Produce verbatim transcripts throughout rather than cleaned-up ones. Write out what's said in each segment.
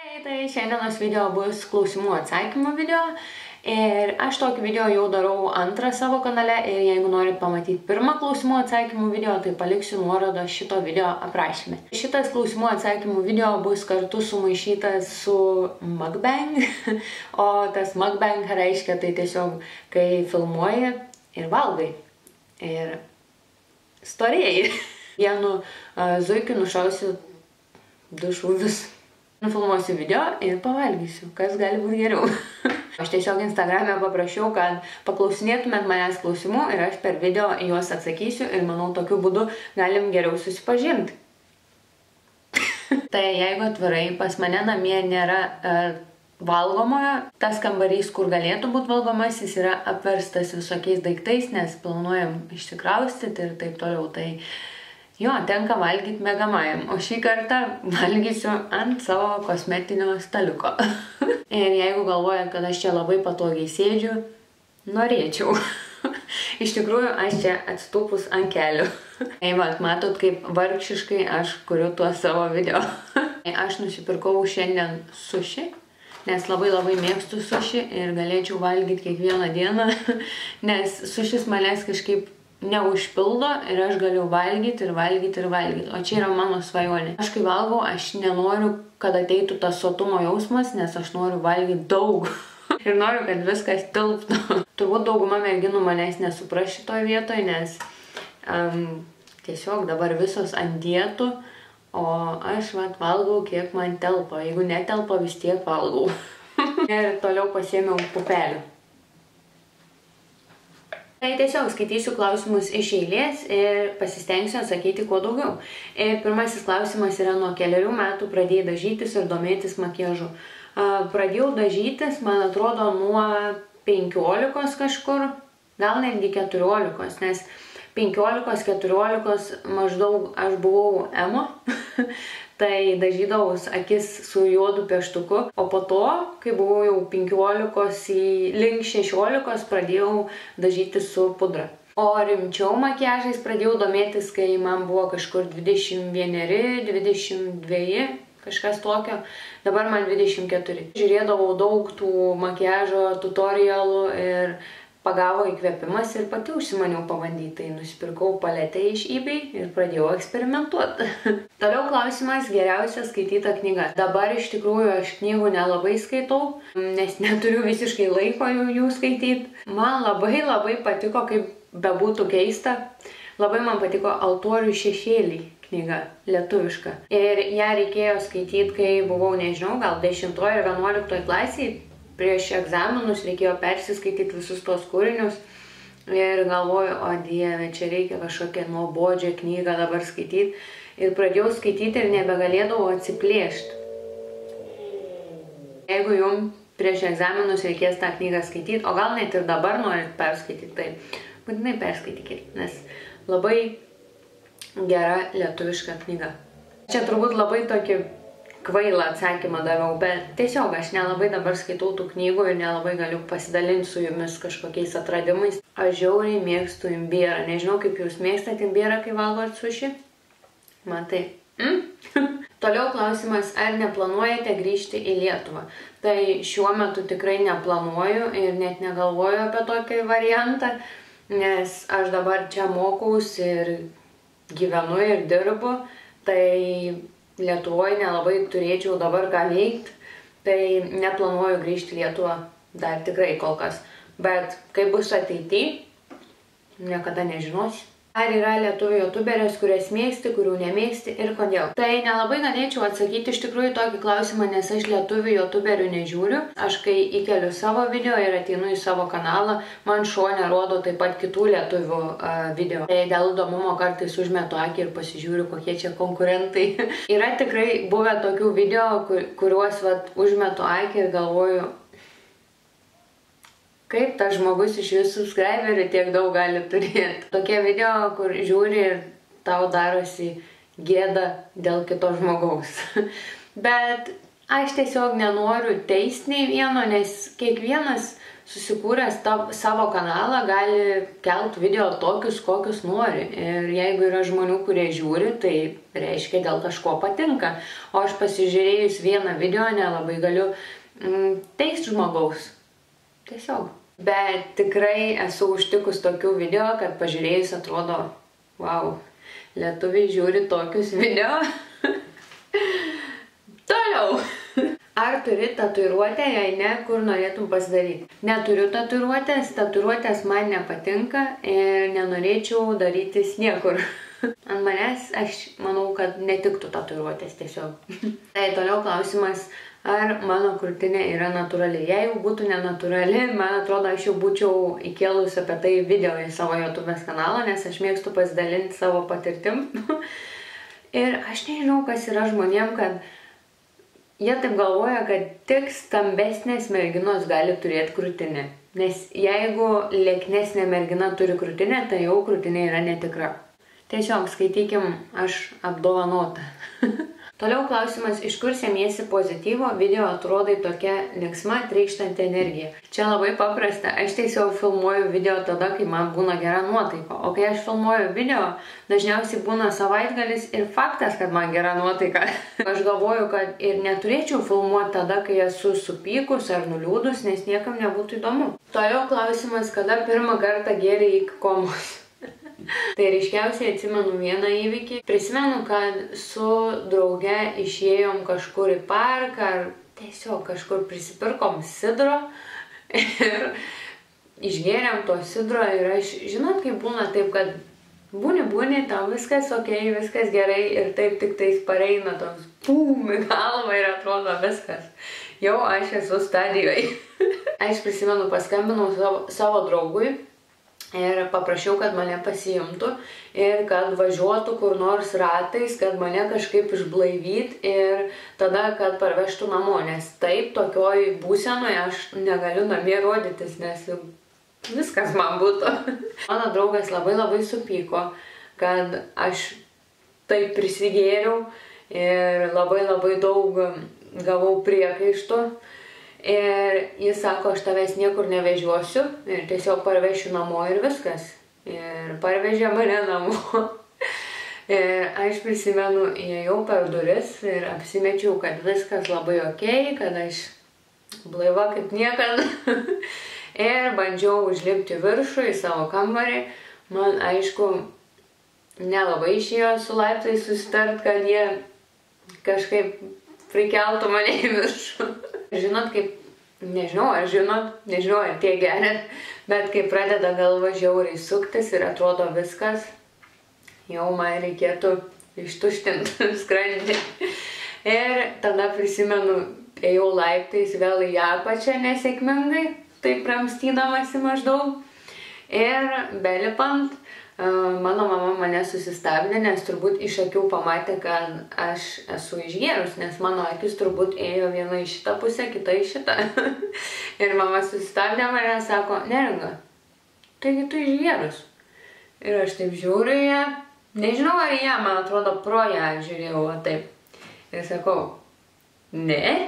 Tai šiandienos video bus klausimų atsakymų video ir aš tokį video jau darau antrą savo kanale ir jeigu norit pamatyti pirmą klausimų atsakymų video, tai paliksiu nuorodą šito video aprašyme. Šitas klausimų atsakymų video bus kartu sumaišytas su mukbang, o tas mukbang reiškia tai tiesiog, kai filmuoji ir valgai ir storėjai. Vienu zuikiu nušausiu du šūvius. Nufilmuosiu video ir pavalgysiu, kas gali būti geriau. Aš tiesiog Instagram'e paprašiau, kad paklausinėtumėt manęs klausimų ir aš per video juos atsakysiu ir manau, tokiu būdu galim geriau susipažinti. Tai jeigu atvirai, pas mane namie nėra e, valgomojo, tas kambarys, kur galėtų būti valgomasis, yra apverstas visokiais daiktais, nes planuojam išsikraustyti ir taip toliau. Tai jo, tenka valgyti miegamajam, o šį kartą valgysiu ant savo kosmetinio staliuko. Ir jeigu galvojat, kad aš čia labai patogiai sėdžiu, norėčiau. Iš tikrųjų, aš čia atstūpus ant kelių. Ei, vat, matot, kaip vargšiškai aš kuriu tuos savo video. Aš nusipirkau šiandien suši, nes labai labai mėgstu suši ir galėčiau valgyti kiekvieną dieną, nes sušis manęs kažkaip neužpildo ir aš galiu valgyti ir valgyti ir valgyti. O čia yra mano svajonė. Aš kai valgau, aš nenoriu, kad ateitų tas sotumo jausmas, nes aš noriu valgyti daug. Ir noriu, kad viskas tilptų. Turbūt dauguma merginų manęs nesupras šitoj vietoj, nes um, tiesiog dabar visos ant dietų, o aš vat valgau, kiek man telpa. Jeigu netelpa, vis tiek valgau. Ir toliau pasiėmiau pupelių. Tai tiesiog skaitysiu klausimus iš eilės ir pasistengsiu atsakyti kuo daugiau. Ir pirmasis klausimas yra: nuo kelerių metų pradėjai dažytis ir domėtis makiažu. Pradėjau dažytis, man atrodo, nuo penkiolikos kažkur, gal netgi keturiolikos, nes penkiolikos keturiolikos maždaug aš buvau emo. Tai dažydavau akis su juodu pieštuku, o po to, kai buvau jau penkiolikos į link šešiolikos, pradėjau dažyti su pudra. O rimčiau makiažais pradėjau domėtis, kai man buvo kažkur dvidešimt vieneri, dvidešimt dveji, kažkas tokio. Dabar man dvidešimt keturi. Žiūrėdavau daug tų makiažo tutorialų ir pagavo įkvėpimas ir pati užsimaniau pabandyti. Tai nusipirkau paletę iš eBay ir pradėjau eksperimentuoti. Toliau klausimas: geriausia skaityta knyga. Dabar iš tikrųjų aš knygų nelabai skaitau, nes neturiu visiškai laiko jų skaityti. Man labai labai patiko, kaip bebūtų keista, labai man patiko Altorių šešėliai knyga, lietuviška. Ir ją reikėjo skaityti, kai buvau, nežinau, gal dešimtoj ir vienuoliktoj klasiai. Prieš egzaminus reikėjo persiskaityti visus tos kūrinius ir galvoju, o dieve, čia reikia kažkokią nuobodžią knygą dabar skaityti. Ir pradėjau skaityti ir nebegalėdavau atsiplėšti. Jeigu jums prieš egzaminus reikės tą knygą skaityti, o gal net ir dabar norit perskaityti, tai būtinai perskaitykit, nes labai gera lietuviška knyga. Čia turbūt labai tokį kvailą atsakymą daviau, bet tiesiog aš nelabai dabar skaitau tų knygų ir nelabai galiu pasidalinti su jumis kažkokiais atradimais. Aš žiauriai mėgstu imbierą. Nežinau, kaip jūs mėgstate imbierą, kai valgot suši. Man tai. Mm? Toliau klausimas: ar neplanuojate grįžti į Lietuvą? Tai šiuo metu tikrai neplanuoju ir net negalvoju apie tokį variantą, nes aš dabar čia mokaus ir gyvenu ir dirbu, tai Lietuvoje nelabai turėčiau dabar ką veikti, tai neplanuoju grįžti į Lietuvą dar tikrai kol kas. Bet kaip bus ateityje, niekada nežinosi. Ar yra lietuvių youtuberės, kurias mėgsti, kurių nemėgsti ir kodėl? Tai nelabai galėčiau atsakyti iš tikrųjų tokį klausimą, nes aš lietuvių youtuberių nežiūriu. Aš kai įkeliu savo video ir ateinu į savo kanalą, man šone rodo taip pat kitų lietuvių uh, video. Tai dėl įdomumo kartais užmetu akį ir pasižiūriu, kokie čia konkurentai. Yra tikrai buvę tokių video, kur, kuriuos vat, užmetu akį ir galvoju, kaip tas žmogus iš visų subscriberių tiek daug gali turėti. Tokie video, kur žiūri ir tau darosi gėda dėl kito žmogaus. Bet aš tiesiog nenoriu teisti nei vieno, nes kiekvienas susikūręs ta, savo kanalą gali kelt video tokius, kokius nori. Ir jeigu yra žmonių, kurie žiūri, tai reiškia dėl kažko patinka. O aš pasižiūrėjus vieną video nelabai galiu mm, teist žmogaus. Tiesiog. Bet tikrai esu užtikus tokių video, kad pažiūrėjus atrodo, wow, lietuviai žiūri tokius video. Toliau. Ar turi tatuiruotę, jei ne, kur norėtum pasidaryti? Neturiu tatuiruotės, tatuiruotės man nepatinka ir nenorėčiau darytis niekur. Ant manęs aš manau, kad netiktų tatuiruotės tiesiog. Tai toliau klausimas, ar mano krūtinė yra natūrali. Jeigu būtų nenatūrali, man atrodo, aš jau būčiau įkėlus apie tai video į savo YouTube'ės kanalą, nes aš mėgstu pasidalinti savo patirtim. Ir aš nežinau, kas yra žmonėm, kad jie taip galvoja, kad tik stambesnės merginos gali turėti krūtinę. Nes jeigu lieknesnė mergina turi krūtinę, tai jau krūtinė yra netikra. Tiesiog skaitykim, aš apdovanota. Toliau klausimas, iš kur semiesi pozityvo, video atrodai tokia linksma, trykštanti energija. Čia labai paprasta, aš tiesiog filmuoju video tada, kai man būna gera nuotaika. O kai aš filmuoju video, dažniausiai būna savaitgalis ir faktas, kad man gera nuotaika. Aš galvoju, kad ir neturėčiau filmuoti tada, kai esu supykus ar nuliūdus, nes niekam nebūtų įdomu. Toliau klausimas, kada pirmą kartą gėrei iki komos. Tai ryškiausiai atsimenu vieną įvykį. Prisimenu, kad su drauge išėjom kažkur į parką ar tiesiog kažkur prisipirkom sidro ir išgėrėm to sidro ir aš, žinot, kaip būna taip, kad būni, būni, tau viskas ok, viskas gerai ir taip tik tais pareina toks pum į galvą ir atrodo viskas. Jau aš esu stadijoje. Aš prisimenu, paskambinau savo, savo draugui ir paprašiau, kad mane pasiimtų ir kad važiuotų kur nors ratais, kad mane kažkaip išblaivyt ir tada, kad parvežtų namo, nes taip, tokioj būsenoje aš negaliu namie rodytis, nes viskas man būtų. Mano draugas labai labai supyko, kad aš taip prisigėriau ir labai labai daug gavau priekaištų. Ir jis sako, aš tavęs niekur nevežiosiu ir tiesiog parvešiu namo ir viskas. Ir parvežė mane namo. Ir aš prisimenu, įėjau per duris ir apsimečiau, kad viskas labai ok, kad aš blaiva kaip niekada. Ir bandžiau užlipti viršų į savo kambarį. Man, aišku, nelabai išėjo su laiptais susitart, kad jie kažkaip prikeltų mane į viršų. Žinot, kaip, nežinau, ar žinot, nežinau, ar tie geria, bet kai pradeda galva žiauriai suktis ir atrodo viskas, jau man reikėtų ištuštinti skrandį. Ir tada prisimenu, ėjau laiptais vėl į apačią nesėkmingai, taip ramstydamasi maždaug. Ir belipant, mano mama mane susistabdė, nes turbūt iš akių pamatė, kad aš esu išgėrus, nes mano akis turbūt ėjo viena į šitą pusę, kita į šitą. Ir mama susistabdė mane, sako, Neringa, taigi tu išgėrus. Ir aš taip žiūriu ją, nežinau ar ją, man atrodo, pro ją žiūrėjau, o taip. Ir sakau, ne.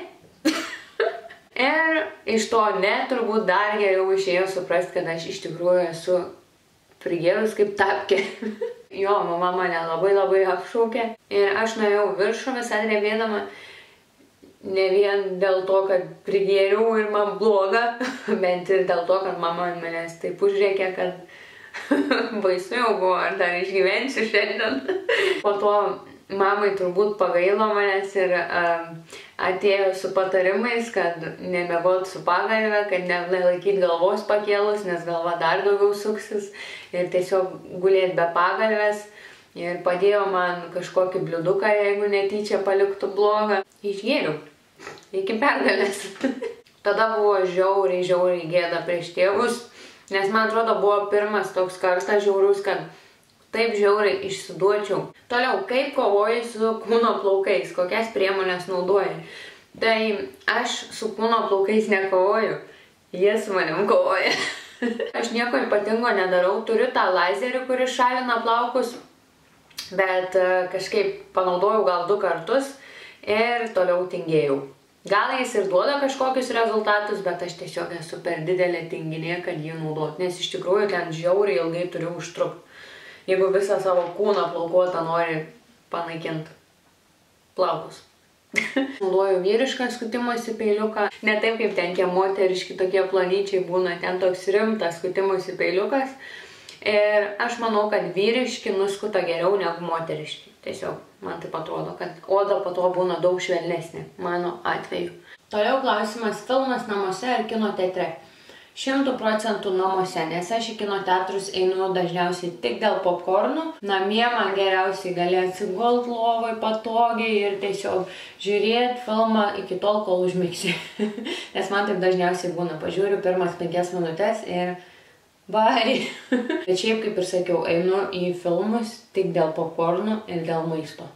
Ir iš to ne, turbūt dar geriau išėjo suprasti, kad aš iš tikrųjų esu prigėrus kaip tapkė. Jo, mama mane labai labai apšaukė. Ir aš nuėjau viršų visą drebėdama. Ne vien dėl to, kad prigėriau ir man bloga, bet ir dėl to, kad mama manęs taip užrėkė, kad baisu jau buvo, ar dar išgyvensiu šiandien. Po to mamai turbūt pagailo manęs ir uh, atėjo su patarimais, kad nemiegot su pagalve, kad nelaikyt galvos pakėlus, nes galva dar daugiau suksis ir tiesiog gulėt be pagalvės. Ir padėjo man kažkokį bliuduką, jeigu netyčia paliktų blogą. Išgėriau. Iki pergalės. Tada buvo žiauriai, žiauriai gėda prieš tėvus, nes man atrodo buvo pirmas toks kartas žiaurus, kad taip žiauriai išsiduočiau. Toliau, kaip kovoji su kūno plaukais, kokias priemonės naudoji? Tai aš su kūno plaukais nekovoju, jie su manim kovoja. Aš nieko ypatingo nedarau, turiu tą lazerį, kuris šalina plaukus, bet kažkaip panaudojau gal du kartus ir toliau tingėjau. Gal jis ir duoda kažkokius rezultatus, bet aš tiesiog esu per didelė tinginė, kad jį naudot, nes iš tikrųjų ten žiauriai ilgai turiu užtrukti. Jeigu visą savo kūną plaukuotą nori panaikinti plaukus. Naudoju vyrišką skutimosi peiliuką, ne taip kaip ten tie moteriški tokie plonyčiai būna, ten toks rimtas skutimosi peiliukas. Ir aš manau, kad vyriški nuskuta geriau negu moteriški. Tiesiog man taip atrodo, kad oda po to būna daug švelnesnė, mano atveju. Toliau klausimas, filmas namuose ar kino teatre? Šimtų procentų namuose, nes aš į kino teatrus einu dažniausiai tik dėl popkornų. Namie man geriausiai gali atsigult lovai patogiai ir tiesiog žiūrėti filmą iki tol, kol užmigsi. Nes man taip dažniausiai būna, pažiūriu pirmas penkias minutės ir bye. Bet šiaip, kaip ir sakiau, einu į filmus tik dėl popkornų ir dėl maisto.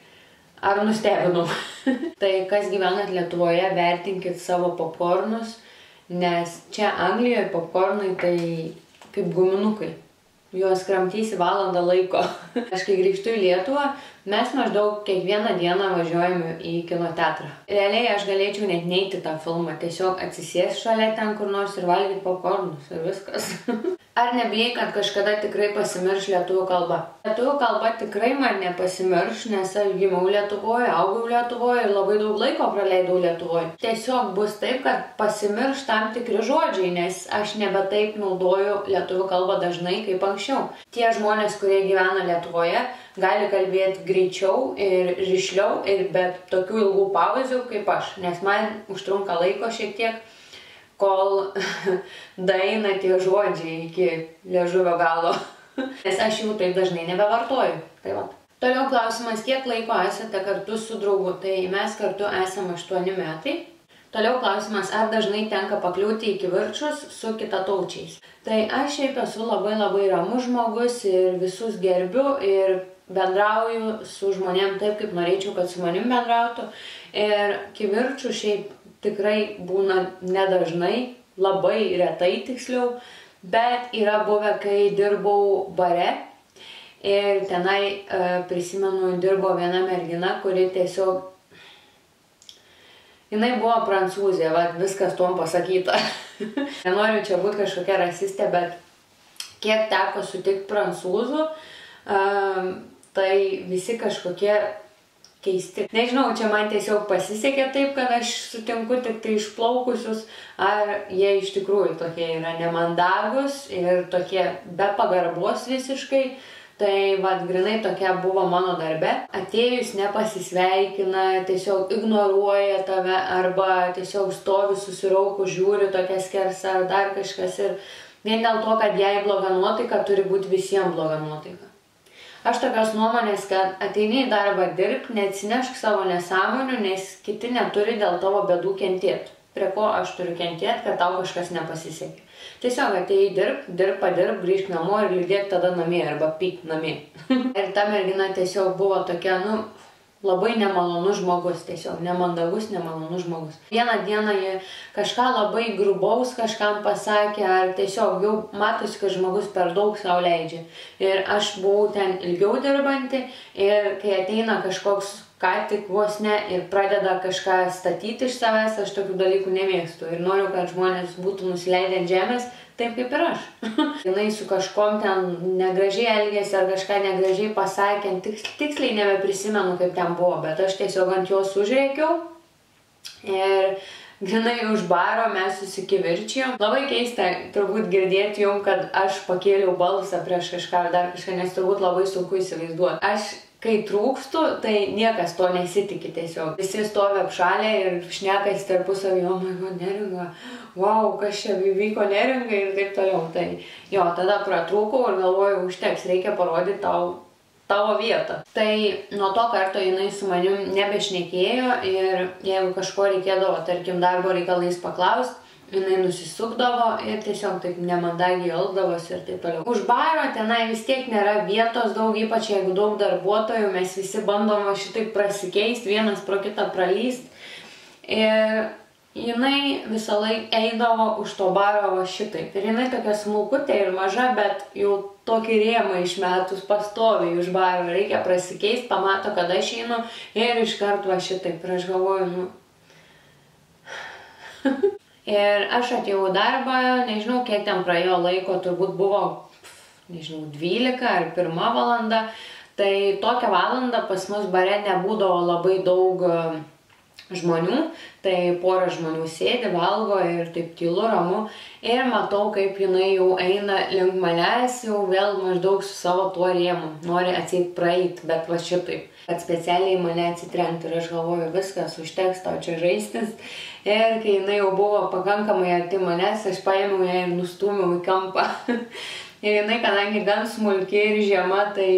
Ar nustebinau? Tai kas gyvenat Lietuvoje, vertinkit savo popkornus. Nes čia Anglijoje popkornai tai kaip guminukai. Juos kramtysi valandą laiko. Aš kai grįžtu į Lietuvą, mes maždaug kiekvieną dieną važiuojame į kino teatrą. Realiai aš galėčiau net neiti tą filmą, tiesiog atsisės šalia ten kur nors ir valgyti popkornus ir viskas. Ar nebijai, kad kažkada tikrai pasimirš lietuvių kalba? Lietuvių kalba tikrai man nepasimirš, nes aš gimiau Lietuvoje, augau Lietuvoje ir labai daug laiko praleidau Lietuvoje. Tiesiog bus taip, kad pasimirš tam tikri žodžiai, nes aš nebe taip naudoju lietuvių kalbą dažnai kaip anksčiau. Tie žmonės, kurie gyvena Lietuvoje, gali kalbėti greičiau ir rišliau ir be tokių ilgų pauzių kaip aš, nes man užtrunka laiko šiek tiek, kol daeina tie žodžiai iki liežuvio galo. Nes aš jų taip dažnai nebevartoju. Tai va. Toliau klausimas, kiek laiko esate kartu su draugu? Tai mes kartu esame aštuoni metai. Toliau klausimas, ar dažnai tenka pakliūti į kivirčus su kitataučiais? Tai aš šiaip esu labai labai ramus žmogus ir visus gerbiu ir bendrauju su žmonėm taip, kaip norėčiau, kad su manim bendrautų. Ir kivirčų šiaip tikrai būna nedažnai, labai retai tiksliau, bet yra buvę, kai dirbau bare ir tenai e, prisimenu, dirbo viena mergina, kuri tiesiog, jinai buvo prancūzė, va, viskas tuom pasakyta. Nenoriu čia būti kažkokia rasistė, bet kiek teko sutikti prancūzų, e, tai visi kažkokie keisti. Nežinau, čia man tiesiog pasisekė taip, kad aš sutinku tik tai išplaukusius, ar jie iš tikrųjų tokie yra nemandagus ir tokie be pagarbos visiškai. Tai vad grinai tokia buvo mano darbe. Atėjus nepasisveikina, tiesiog ignoruoja tave arba tiesiog stovi susiraukus, žiūri tokia skersa ar dar kažkas ir vien dėl to, kad jai bloga nuotaika, turi būti visiems bloga nuotaika. Aš tokios nuomonės, kad ateini į darbą dirbti, neatsinešk savo nesąmonių, nes kiti neturi dėl tavo bėdų kentėti. Prie ko aš turiu kentėti, kad tau kažkas nepasisekė. Tiesiog atėjai dirb, dirb, padirb, grįžk namo ir liūdėk tada namie arba pyk namie. Ir ta mergina tiesiog buvo tokia, nu, labai nemalonus žmogus, tiesiog nemandagus, nemalonus žmogus. Vieną dieną jie kažką labai grubaus kažkam pasakė, ar tiesiog jau matosi, kad žmogus per daug sau leidžia. Ir aš buvau ten ilgiau dirbanti ir kai ateina kažkoks ką tik vos ne ir pradeda kažką statyti iš savęs, aš tokių dalykų nemėgstu. Ir noriu, kad žmonės būtų nusileidę ant žemės, taip kaip ir aš. Jinai su kažkom ten negražiai elgėsi ar kažką negražiai pasakė, tiks, tiksliai nebeprisimenu, kaip ten buvo, bet aš tiesiog ant jos užrėkiau ir grinai už baro mes susikivirčijom. Labai keista turbūt girdėti jum, kad aš pakėliau balsą prieš kažką ar dar kažką, nes turbūt labai sunku įsivaizduoti. Aš kai trūkstu, tai niekas to nesitikė tiesiog. Visi stovi apšalę ir šnekasi tarpusavy, o my god, neringa, wow, kas čia vyko neringa ir taip toliau. Tai jo, tada pratrūkau ir galvoju, užteks, reikia parodyti tau tavo vietą. Tai nuo to karto jinai su manim nebešnekėjo ir jeigu kažko reikėdavo, tarkim, darbo reikalais paklausti, jinai nusisukdavo ir tiesiog taip nemandagiai elgdavosi ir taip toliau. Už baro tenai vis tiek nėra vietos daug, ypač jeigu daug darbuotojų, mes visi bandom šitaip prasikeisti, vienas pro kitą pralyst. Ir jinai visą laiką eidavo už to baro šitaip. Ir jinai tokia smulkutė ir maža, bet jau tokį rėmą išmetus pastoviai už baro. Reikia prasikeisti, pamato, kad aš einu ir iš karto va šitaip. Ir aš galvoju, nu, Ir aš atėjau į darbą, nežinau, kiek ten praėjo laiko, turbūt buvo, nežinau, dvylika ar pirma valanda. Tai tokią valandą pas mus bare nebūdavo labai daug žmonių, tai pora žmonių sėdi, valgo ir taip tylu, ramu. Ir matau, kaip jinai jau eina link manęs, jau vėl maždaug su savo tuo rėmu. Nori atseit praeit, bet va šitaip. Kad specialiai mane atsitrenkti ir aš galvoju, viskas, užteks tau čia žaistis. Ir kai jinai jau buvo pakankamai arti manęs, aš paėmiau ją ir nustūmiau į kampą. Ir jinai, kadangi gan smulki ir žema, tai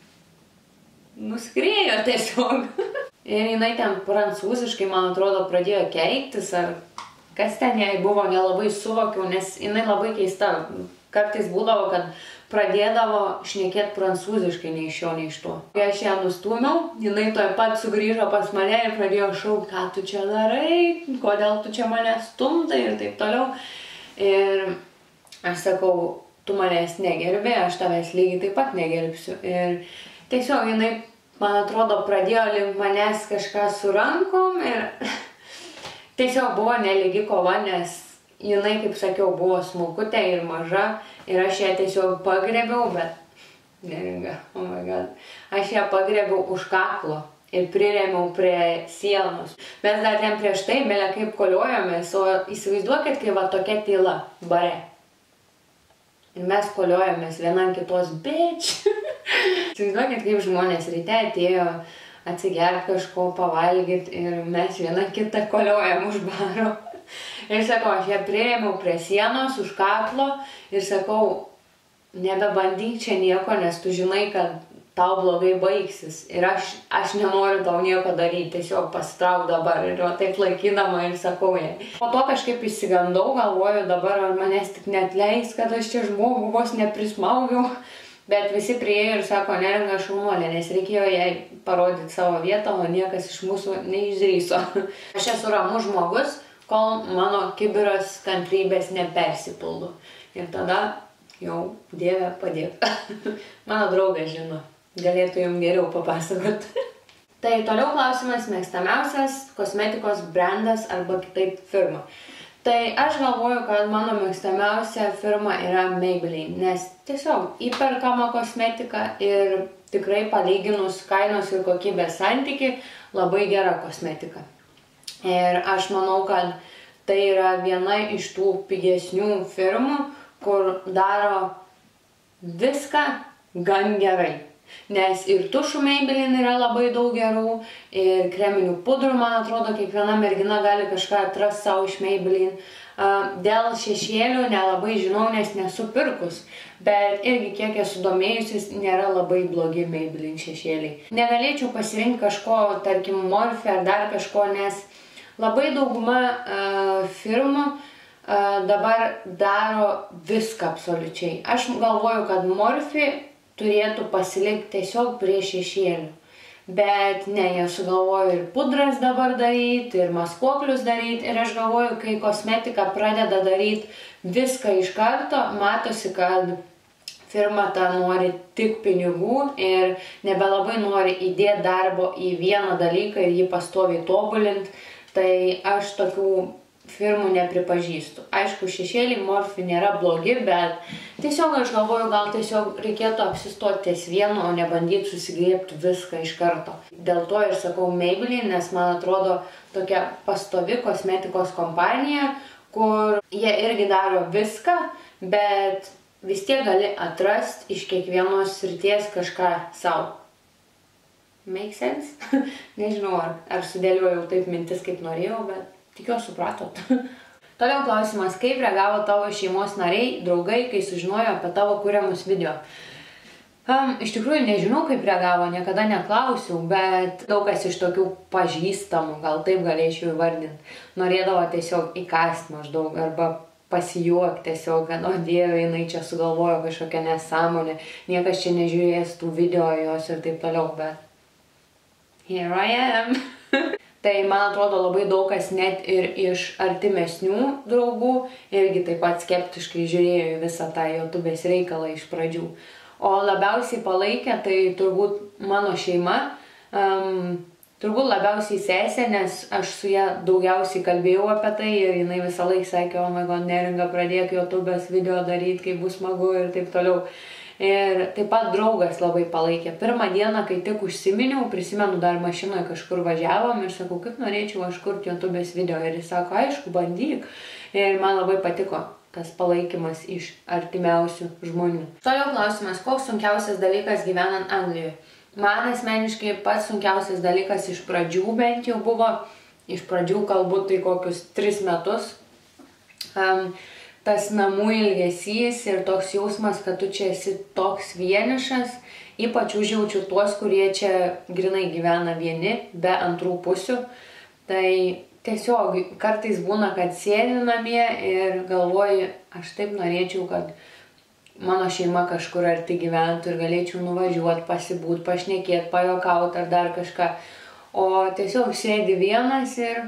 nuskriejo tiesiog. Ir jinai ten prancūziškai, man atrodo, pradėjo keiktis, ar kas ten jai buvo, nelabai suvokiau, nes jinai labai keista. Kartais būdavo, kad pradėdavo šnekėti prancūziškai nei iš jo, nei iš to. Kai aš ją nustūmiau, jinai toj pat sugrįžo pas mane ir pradėjo šaukti, ką tu čia darai, kodėl tu čia mane stumdai ir taip toliau. Ir aš sakau, tu manęs negerbi, aš tavęs lygiai taip pat negerbsiu. Ir tiesiog jinai, man atrodo, pradėjo link manęs kažką su rankom ir tiesiog buvo nelygi kova, nes jinai, kaip sakiau, buvo smulkutė ir maža ir aš ją tiesiog pagrebiau, bet neringa, oh my god, aš ją pagrebiau už kaklo ir priremiau prie sienos. Mes dar ten prieš tai, belė kaip koliojomės, o įsivaizduokit, kai va tokia tyla bare. Ir mes koliojomės vienam kitos, bitch. Įsivaizduokit, kaip žmonės ryte atėjo atsigerti kažko, pavalgyti ir mes vieną kitą koliojam už baro. Ir sakau, aš ją priremiau prie sienos, už kaklo ir sakau, nebebandyk čia nieko, nes tu žinai, kad tau blogai baigsis. Ir aš, aš nenoriu tau nieko daryti, tiesiog pasitrauk dabar. Ir jo taip laikydama ir sakau jai. Po to kažkaip įsigandau, galvoju dabar, ar manęs tik neatleis, kad aš čia žmogų vos neprismaugiau. Bet visi priėjo ir sako, neringa šaunuolė, nes reikėjo jai parodyti savo vietą, o niekas iš mūsų neišdrįso. Aš esu ramus žmogus, kol mano kibiras kantrybės nepersipildo. Ir tada jau Dieve padėk. Mano draugas žino, galėtų jums geriau papasakoti. Tai toliau klausimas, mėgstamiausias kosmetikos brandas arba kitaip firma. Tai aš galvoju, kad mano mėgstamiausia firma yra Maybelline, nes tiesiog įperkama kosmetika ir tikrai palyginus kainos ir kokybės santykį labai gera kosmetika. Ir aš manau, kad tai yra viena iš tų pigesnių firmų, kur daro viską gan gerai. Nes ir tušų Maybelline yra labai daug gerų, ir kreminių pudrų, man atrodo, kiekviena mergina gali kažką atrasti savo iš Maybelline. Dėl šešėlių nelabai žinau, nes nesu pirkus, bet irgi kiek esu domėjusis, nėra labai blogi Maybelline šešėliai. Negalėčiau pasirinkti kažko, tarkim, Morphe ar dar kažko, nes labai dauguma uh, firmų uh, dabar daro viską absoliučiai. Aš galvoju, kad Morphe turėtų pasilikti tiesiog prie šešėlių. Bet ne, jie sugalvojo ir pudras dabar daryti, ir maskuoklius daryti. Ir aš galvoju, kai kosmetika pradeda daryti viską iš karto, matosi, kad firma ta nori tik pinigų ir nebelabai nori įdėti darbo į vieną dalyką ir jį pastoviai tobulinti. Tai aš tokių firmų nepripažįstu. Aišku, šešėliai Morphe nėra blogi, bet tiesiog aš galvoju, gal tiesiog reikėtų apsistoti ties vienu, o nebandyti susigriebti viską iš karto. Dėl to ir sakau Maybelline, nes man atrodo tokia pastovi kosmetikos kompanija, kur jie irgi daro viską, bet vis tiek gali atrasti iš kiekvienos srities kažką savo. Make sense? Nežinau, ar, ar sudėliojau taip mintis, kaip norėjau, bet tikiuosi supratot. Toliau klausimas, kaip reagavo tavo šeimos nariai, draugai, kai sužinojo apie tavo kuriamus video? Um, iš tikrųjų nežinau, kaip reagavo, niekada neklausiau, bet daug kas iš tokių pažįstamų, gal taip galėčiau įvardinti, norėdavo tiesiog įkasti maždaug arba pasijuokti tiesiog, kad, o Dieve, jinai čia sugalvojo kažkokią nesąmonę, niekas čia nežiūrės tų video jos ir taip toliau, bet here I am. Tai, man atrodo, labai daug kas net ir iš artimesnių draugų irgi taip pat skeptiškai žiūrėjo į visą tą YouTubės reikalą iš pradžių. O labiausiai palaikė, tai turbūt mano šeima. Um, Turbūt labiausiai sesė, nes aš su ją daugiausiai kalbėjau apie tai ir jinai visą laiką sakė, o my god, Neringa, pradėk YouTube'as video daryti, kaip bus smagu ir taip toliau. Ir taip pat draugas labai palaikė. Pirmą dieną, kai tik užsiminiau, prisimenu, dar mašinoje kažkur važiavom ir sakau, kaip norėčiau aš kurti YouTube'ės video. Ir jis sako, aišku, bandyk. Ir man labai patiko tas palaikymas iš artimiausių žmonių. Toliau klausimas, koks sunkiausias dalykas gyvenant Anglijoje? Man asmeniškai pats sunkiausias dalykas iš pradžių bent jau buvo, iš pradžių kalbu tai kokius tris metus, um, tas namų ilgesys ir toks jausmas, kad tu čia esi toks vienišas, ypač užjaučiu tuos, kurie čia grinai gyvena vieni, be antrų pusių. Tai tiesiog kartais būna, kad sėdi namie ir galvoju, aš taip norėčiau, kad mano šeima kažkur arti gyventų ir galėčiau nuvažiuoti, pasibūt, pašnekėti, pajokauti ar dar kažką. O tiesiog sėdi vienas ir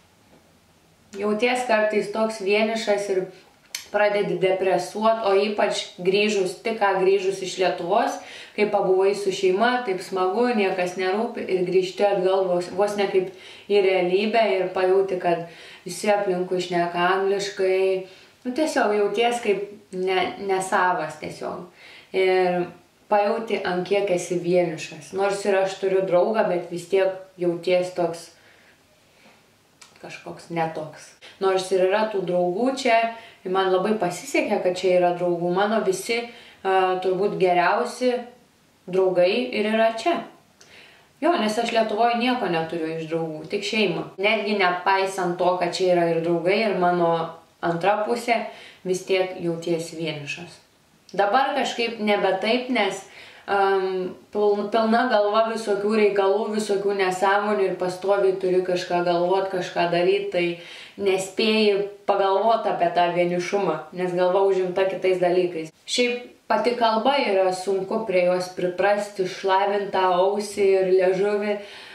jauties kartais toks vienišas ir pradedi depresuot, o ypač grįžus, tik ką grįžus iš Lietuvos, kai pabuvai su šeima, taip smagu, niekas nerūpi ir grįžti atgal vos, vos ne kaip į realybę ir pajauti, kad visi aplinkui šneka angliškai, nu tiesiog jauties kaip ne, nesavas tiesiog. Ir pajauti, ant kiek esi vienišas. Nors ir aš turiu draugą, bet vis tiek jauties toks kažkoks netoks. Nors ir yra tų draugų čia, man labai pasisekė, kad čia yra draugų. Mano visi uh, turbūt geriausi draugai ir yra čia. Jo, nes aš Lietuvoje nieko neturiu iš draugų, tik šeimą. Netgi nepaisant to, kad čia yra ir draugai, ir mano antra pusė, vis tiek jauties vienišas. Dabar kažkaip nebe taip, nes um, pilna galva visokių reikalų, visokių nesąmonių ir pastoviai turi kažką galvoti, kažką daryti, tai nespėjai pagalvoti apie tą vienišumą, nes galva užimta kitais dalykais. Šiaip pati kalba yra sunku prie jos priprasti, šlavintą ausį ir liežuvį,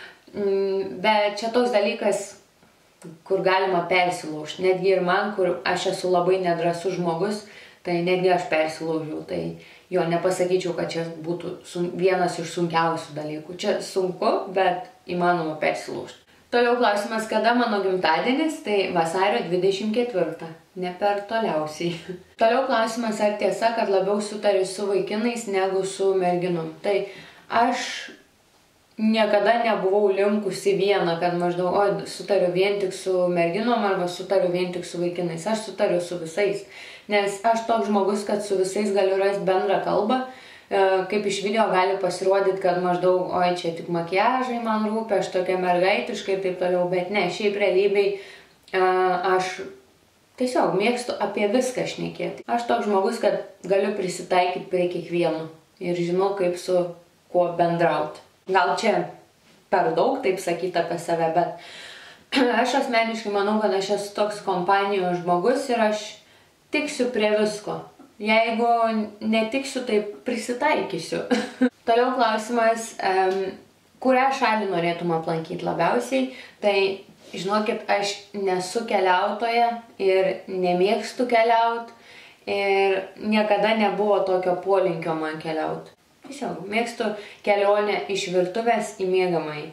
bet čia toks dalykas, kur galima persilaužti. Netgi ir man, kur aš esu labai nedrąsus žmogus, tai netgi aš persilaužiau. Tai jo, nepasakyčiau, kad čia būtų vienas iš sunkiausių dalykų. Čia sunku, bet įmanoma persilaužti. Toliau klausimas, kada mano gimtadienis, tai vasario dvidešimt ketvirtą, ne per toliausiai. Toliau klausimas, ar tiesa, kad labiau sutariu su vaikinais negu su merginom. Tai aš niekada nebuvau linkusi vieną, kad maždaug, o, sutariu vien tik su merginom arba sutariu vien tik su vaikinais. Aš sutariu su visais, nes aš toks žmogus, kad su visais galiu rasti bendrą kalbą. Kaip iš video gali pasirodyti, kad maždaug, oi, čia tik makiažai man rūpi, aš tokia mergaitiška ir taip toliau, bet ne, šiaip realybėj aš tiesiog mėgstu apie viską šnekėti. Aš toks žmogus, kad galiu prisitaikyti prie kiekvieno ir žinau, kaip su kuo bendrauti. Gal čia per daug taip sakyti apie save, bet aš asmeniškai manau, kad aš esu toks kompanijos žmogus ir aš tiksiu prie visko. Jeigu netiksiu, tai prisitaikysiu. Toliau klausimas, um, kurią šalį norėtum aplankyti labiausiai. Tai, žinokit, aš nesu keliautoja ir nemėgstu keliauti. Ir niekada nebuvo tokio polinkio man keliauti. Tiesiog, mėgstu kelionę iš virtuvės į miegamąjį.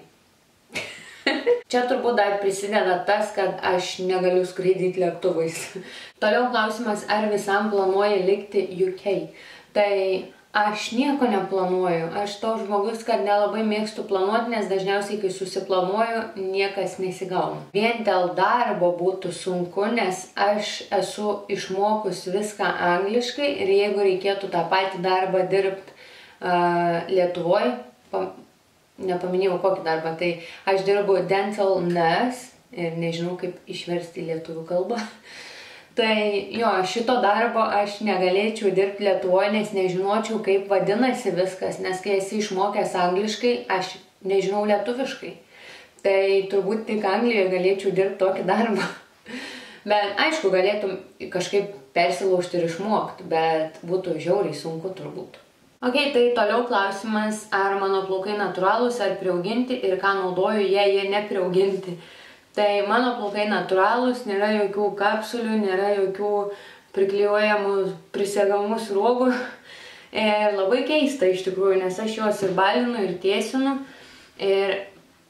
Čia turbūt dar prisideda tas, kad aš negaliu skraidyti lėktuvais. Toliau klausimas, ar visam planuoji likti U K. Tai aš nieko neplanuoju. Aš toks žmogus, kad nelabai mėgstu planuoti, nes dažniausiai, kai susiplanuoju, niekas nesigauna. Vien dėl darbo būtų sunku, nes aš esu išmokus viską angliškai ir jeigu reikėtų tą patį darbą dirbti uh, Lietuvoje, nepaminėjau kokį darbą, tai aš dirbu dental nurse ir nežinau kaip išversti į lietuvių kalbą. Tai jo, šito darbo aš negalėčiau dirbti Lietuvoje, nes nežinočiau kaip vadinasi viskas, nes kai esi išmokęs angliškai, aš nežinau lietuviškai. Tai turbūt tik Anglijoje galėčiau dirbti tokį darbą. Bet aišku, galėtum kažkaip persilaužti ir išmokti, bet būtų žiauriai sunku turbūt. Ok, tai toliau klausimas, ar mano plaukai natūralūs, ar priauginti ir ką naudoju, jei jie nepriauginti. Tai mano plaukai natūralūs, nėra jokių kapsulių, nėra jokių priklijuojamų prisegamų sruogų. Ir labai keista iš tikrųjų, nes aš juos ir balinu, ir tiesinu. Ir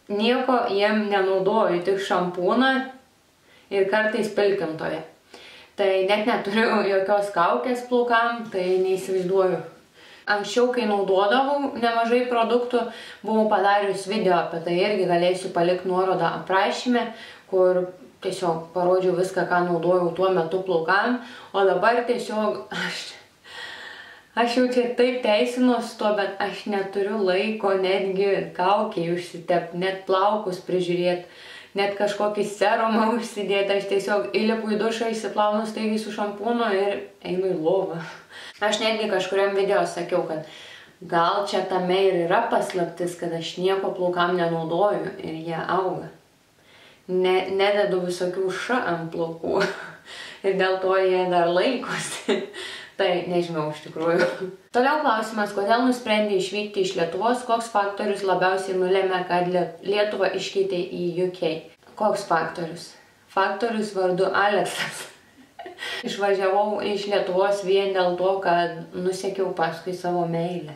nieko jiem nenaudoju, tik šampūną ir kartais pilkintoje. Tai net neturiu jokios kaukės plaukam, tai neįsivaizduoju. Anksčiau, kai naudodavau nemažai produktų, buvau padarius video apie tai, irgi galėsiu palikti nuorodą aprašyme, kur tiesiog parodžiau viską, ką naudojau tuo metu plaukam, o dabar tiesiog aš, aš jau čia taip teisinuos to, bet aš neturiu laiko netgi kaukiai užsitepti, net plaukus prižiūrėti, net kažkokį serumą užsidėti, aš tiesiog įlipu į dušą, įsiplaunu staigiai su šampūnu ir einu į lovą. Aš netgi kažkuriam video sakiau, kad gal čia tame ir yra paslaptis, kad aš nieko plaukam nenaudoju ir jie auga. Ne, nededu visokių š ant plaukų ir dėl to jie dar laikosi. Tai nežinau iš tikrųjų. Toliau klausimas, kodėl nusprendė išvykti iš Lietuvos, koks faktorius labiausiai nulėmė, kad Lietuvą iškeitė į U K? Koks faktorius? Faktorius vardu Aleksas. Išvažiavau iš Lietuvos vien dėl to, kad nusekiau paskui savo meilę.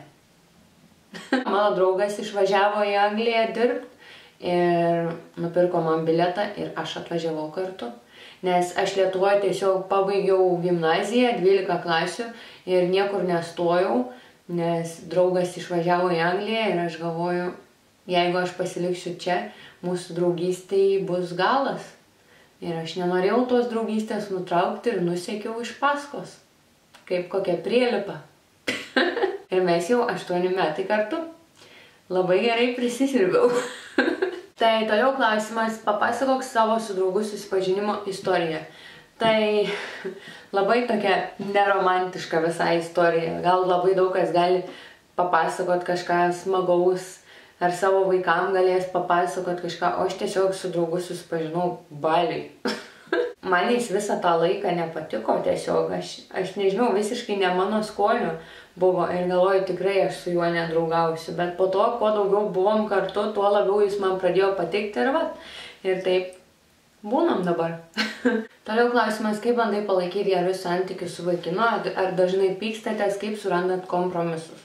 Mano draugas išvažiavo į Angliją dirbti ir nupirko man bilietą ir aš atvažiavau kartu. Nes aš Lietuvoje tiesiog pabaigiau gimnaziją, dvylika klasių ir niekur nestojau, nes draugas išvažiavo į Angliją ir aš galvoju, jeigu aš pasiliksiu čia, mūsų draugystei bus galas. Ir aš nenorėjau tos draugystės nutraukti ir nusekiau iš paskos. Kaip kokia prielipa. Ir mes jau aštuoni metai kartu. Labai gerai prisisirgau. Tai toliau klausimas, papasakok savo su draugu susipažinimo istoriją. Tai labai tokia neromantiška visai istorija. Gal labai daug kas gali papasakot kažką smagaus, ar savo vaikam galės papasakot kažką, o aš tiesiog su draugu susipažinau Baliui. Man jis visą tą laiką nepatiko tiesiog, aš, aš nežinau, visiškai ne mano skonio buvo ir galvoju, tikrai aš su juo nedraugausiu, bet po to, kuo daugiau buvom kartu, tuo labiau jis man pradėjo patikti ir va, ir taip būnam dabar. Toliau klausimas, kaip bandai palaikyti gerus santykius su vaikinu, ar dažnai pykstatės, kaip surandat kompromisus?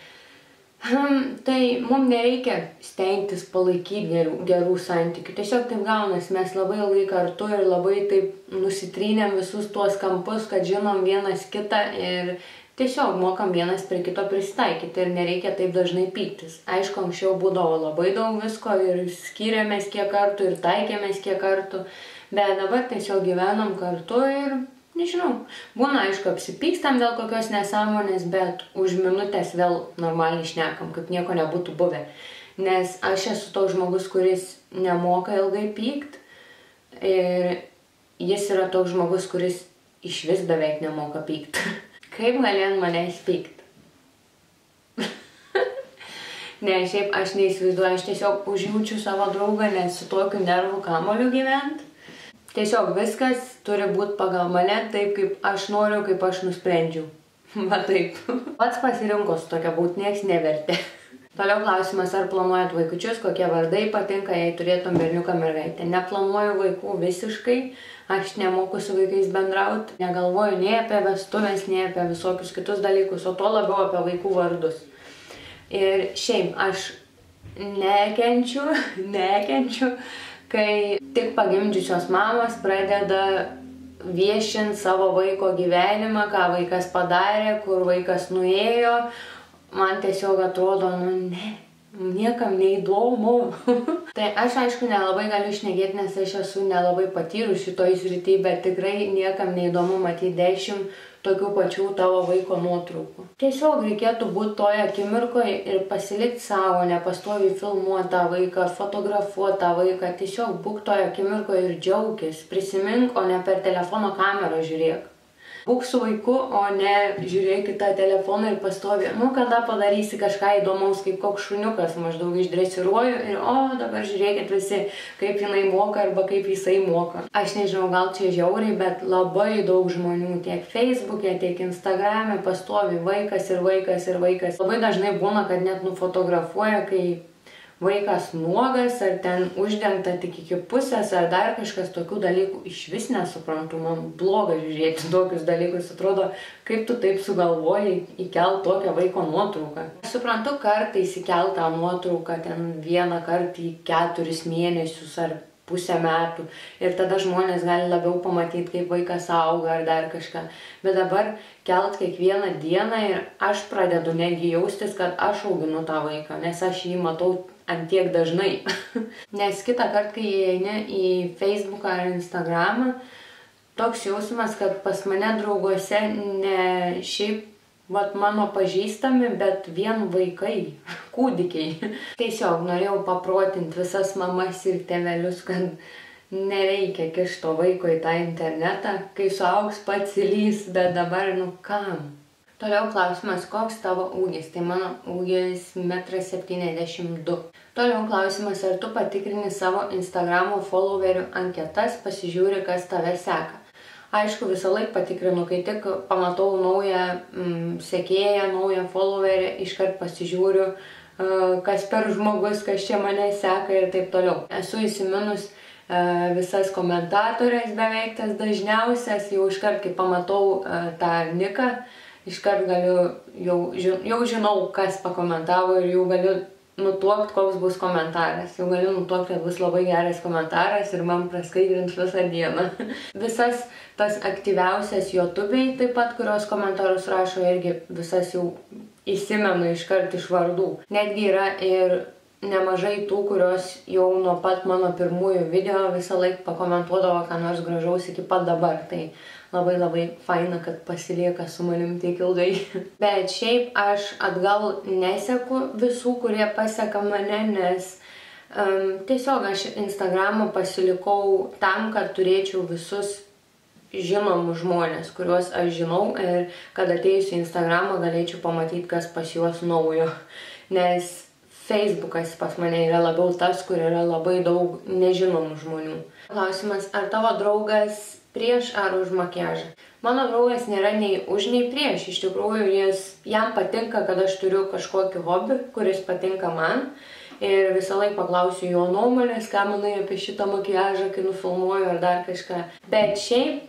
Hmm, tai mums nereikia stengtis palaikyti gerų, gerų santykių. Tiesiog taip gaunas, mes labai ilgai kartu ir labai taip nusitrynėm visus tuos kampus, kad žinom vienas kitą ir tiesiog mokam vienas prie kito prisitaikyti ir nereikia taip dažnai pyktis. Aišku, anksčiau būdavo labai daug visko ir skyrėmės kiek kartų ir taikėmės kiek kartų, bet dabar tiesiog gyvenam kartu ir nežinau, būna aišku apsipykstam dėl kokios nesąmonės, bet už minutės vėl normaliai šnekam, kaip nieko nebūtų buvę. Nes aš esu toks žmogus, kuris nemoka ilgai pykt ir jis yra toks žmogus, kuris iš vis beveik nemoka pykt. Kaip galėjant manęs pykt? Ne, šiaip aš neįsivaizduoju, aš tiesiog užjaučiu savo draugą, nes su tokiu nervų kamuoliu gyvent. Tiesiog viskas turi būti pagal mane taip, kaip aš noriu, kaip aš nusprendžiau. Va taip. Pats pasirinko su tokia būt, nieks nevertė. Toliau klausimas, ar planuojat vaikučius, kokie vardai patinka, jei turėtum berniuką mergaitę. Neplanuoju vaikų visiškai, aš nemoku su vaikais bendrauti, negalvoju nei apie vestuvės, nei apie visokius kitus dalykus, o to labiau apie vaikų vardus. Ir šiaip aš nekenčiu, nekenčiu, kai tik pagimdžiusios mamos pradeda viešinti savo vaiko gyvenimą, ką vaikas padarė, kur vaikas nuėjo, man tiesiog atrodo, nu ne, niekam neįdomu. Tai aš aišku nelabai galiu šnekėti, nes aš esu nelabai patyrus šitoj srity, bet tikrai niekam neįdomu matyti dešimt tokių pačių tavo vaiko nuotraukų. Tiesiog reikėtų būti toje akimirkoje ir pasilikti savo, nepastoviai filmuoti tą vaiką, fotografuoti tą vaiką, tiesiog būk toje akimirkoje ir džiaukis, prisimink, o ne per telefono kamerą žiūrėk. Būk su vaiku, o ne žiūrėk į tą telefoną ir pastovi, nu kada padarysi kažką įdomaus, kaip koks šuniukas, maždaug išdresiruoju ir o dabar žiūrėkit visi, kaip jinai moka arba kaip jisai moka. Aš nežinau, gal čia žiauriai, bet labai daug žmonių tiek Facebook'e, tiek Instagram'e pastovi vaikas ir vaikas ir vaikas. Labai dažnai būna, kad net nufotografuoja, kai vaikas nuogas, ar ten uždengta tik iki pusės, ar dar kažkas, tokių dalykų iš vis nesuprantu. Man bloga žiūrėti tokius dalykus, atrodo, kaip tu taip sugalvojai įkelt tokią vaiko nuotrauką. Aš suprantu, kartais įkeltą nuotrauką ten vieną kartą į keturis mėnesius ar pusę metų ir tada žmonės gali labiau pamatyti, kaip vaikas auga ar dar kažką. Bet dabar kelt kiekvieną dieną ir aš pradedu netgi jaustis, kad aš auginu tą vaiką, nes aš jį matau ant tiek dažnai. Nes kitą kartą, kai įeini į Facebooką ar Instagramą, toks jausmas, kad pas mane drauguose ne šiaip vat mano pažįstami, bet vien vaikai, kūdikiai. Tiesiog norėjau paprotinti visas mamas ir tėvelius, kad nereikia kišto vaiko į tą internetą, kai suaugs pats įlys, bet dabar, nu kam? Toliau klausimas, koks tavo ūgis? Tai mano ūgis metras septyniasdešimt du. Toliau klausimas, ar tu patikrini savo Instagramo followerių anketas, pasižiūri, kas tave seka. Aišku, visą laiką patikrinu, kai tik pamatau naują mm, sekėją, naują followerį, iškart pasižiūriu, uh, kas per žmogus, kas čia mane seka ir taip toliau. Esu įsiminus uh, visas komentatorės beveik tas dažniausias, jau iškart, kai pamatau uh, tą niką, iškart galiu, jau, jau žinau, kas pakomentavo ir jau galiu nutuokti, koks bus komentaras. Jau galiu nutuokti, kad bus labai geras komentaras ir man praskaidrins visą dieną. Visas tas aktyviausias YouTube'ai taip pat, kurios komentarus rašo, irgi visas jau įsimenu iškart iš vardų. Netgi yra ir nemažai tų, kurios jau nuo pat mano pirmųjų video visą laiką pakomentuodavo ką nors gražaus iki pat dabar. Tai labai labai faina, kad pasilieka su manim tiek ilgai. Bet šiaip aš atgal neseku visų, kurie paseka mane, nes um, tiesiog aš Instagramą pasilikau tam, kad turėčiau visus žinomus žmonės, kuriuos aš žinau ir kad atėjus į Instagramą galėčiau pamatyti, kas pas juos naujo. Nes Facebookas pas mane yra labiau tas, kur yra labai daug nežinomų žmonių. Klausimas, ar tavo draugas prieš ar už makiažą? Mano draugas nėra nei už, nei prieš. Iš tikrųjų, jis, jam patinka, kad aš turiu kažkokį hobį, kuris patinka man. Ir visą laiką paklausiu jo nuomonės, ką manai apie šitą makiažą, kai nufilmuoju ar dar kažką. Bet šiaip,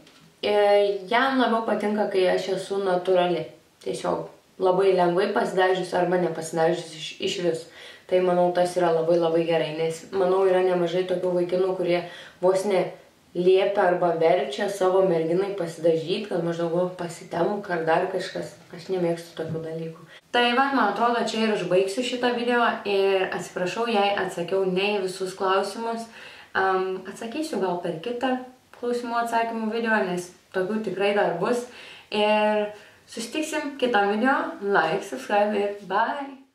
jam labiau patinka, kai aš esu natūrali. Tiesiog labai lengvai pasidažius arba nepasidažius iš, iš vis. Tai manau, tas yra labai labai gerai, nes manau, yra nemažai tokių vaikinų, kurie vos ne liepia arba verčia savo merginai pasidažyti, kad maždaug pasitemk ar dar kažkas. Aš nemėgstu tokių dalykų. Tai va, man atrodo, čia ir užbaigsiu šitą video ir atsiprašau, jei atsakiau ne į visus klausimus. Um, atsakysiu gal per kitą klausimų atsakymų video, nes tokių tikrai dar bus. Ir susitiksim kitam video. Like, subscribe ir bye!